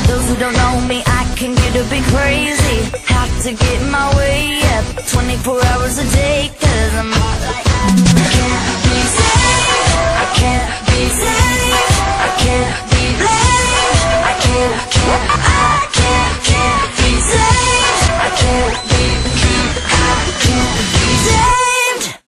Those who don't know me, I can get a bit crazy. Have to get my way up 24 hours a day, 'cause I'm